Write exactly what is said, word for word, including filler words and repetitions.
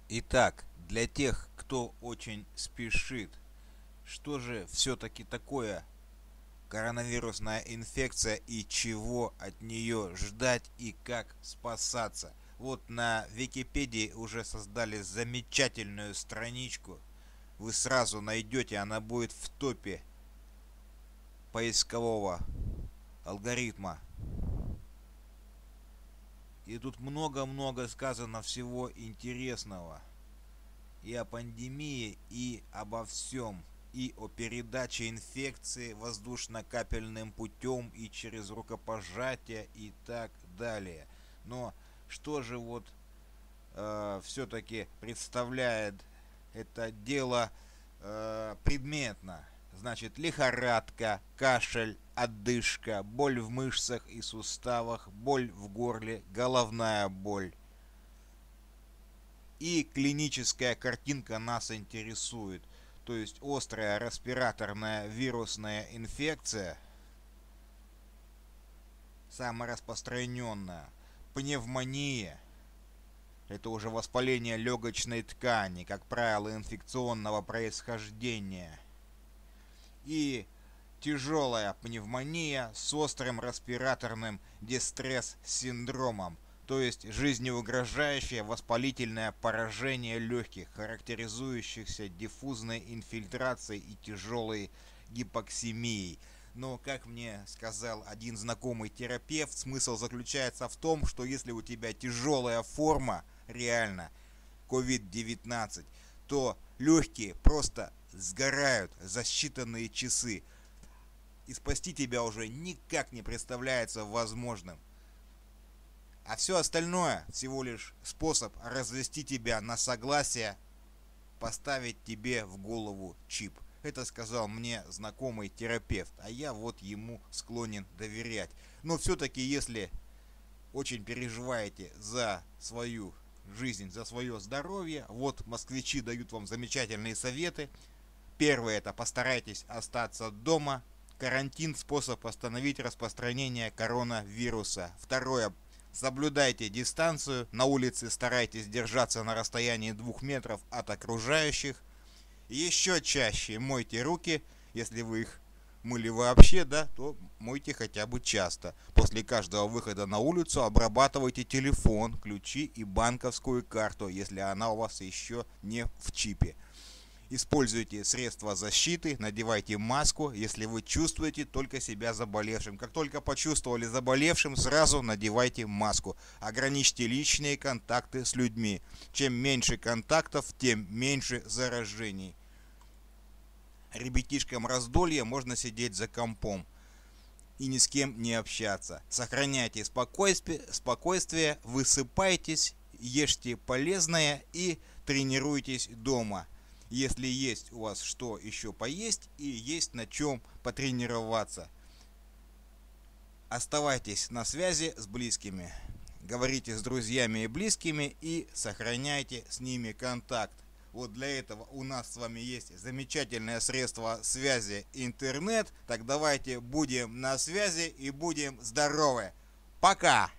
Итак, для тех, кто очень спешит, что же все-таки такое коронавирусная инфекция и чего от нее ждать и как спасаться? Вот на Википедии уже создали замечательную страничку. Вы сразу найдете, она будет в топе поискового алгоритма. И тут много-много сказано всего интересного. И о пандемии, и обо всем. И о передаче инфекции воздушно-капельным путем, и через рукопожатие, и так далее. Но что же вот э, все-таки представляет это дело э, предметно? Значит, лихорадка, кашель, одышка, боль в мышцах и суставах, боль в горле, головная боль. И клиническая картинка нас интересует. То есть острая респираторная вирусная инфекция, самая распространенная, пневмония, это уже воспаление легочной ткани, как правило, инфекционного происхождения. И тяжелая пневмония с острым респираторным дистресс-синдромом, то есть жизнеугрожающее воспалительное поражение легких, характеризующихся диффузной инфильтрацией и тяжелой гипоксемией. Но, как мне сказал один знакомый терапевт, смысл заключается в том, что если у тебя тяжелая форма, реально, ковид девятнадцать, то легкие просто сгорают за считанные часы. И спасти тебя уже никак не представляется возможным. А все остальное всего лишь способ развести тебя на согласие, поставить тебе в голову чип. Это сказал мне знакомый терапевт, а я вот ему склонен доверять. Но все-таки, если очень переживаете за свою жизнь, за свое здоровье, вот москвичи дают вам замечательные советы. Первое — это постарайтесь остаться дома. Карантин — способ остановить распространение коронавируса. Второе — соблюдайте дистанцию. На улице старайтесь держаться на расстоянии двух метров от окружающих. Еще чаще мойте руки, если вы их мыли вообще, да, то мойте хотя бы часто. После каждого выхода на улицу обрабатывайте телефон, ключи и банковскую карту, если она у вас еще не в чипе. Используйте средства защиты, надевайте маску, если вы чувствуете только себя заболевшим. Как только почувствовали заболевшим, сразу надевайте маску. Ограничьте личные контакты с людьми. Чем меньше контактов, тем меньше заражений. Ребятишкам раздолье, можно сидеть за компом и ни с кем не общаться. Сохраняйте спокойствие, спокойствие, высыпайтесь, ешьте полезное и тренируйтесь дома. Если есть у вас что еще поесть и есть на чем потренироваться. Оставайтесь на связи с близкими. Говорите с друзьями и близкими и сохраняйте с ними контакт. Вот для этого у нас с вами есть замечательное средство связи интернет. Так давайте будем на связи и будем здоровы. Пока!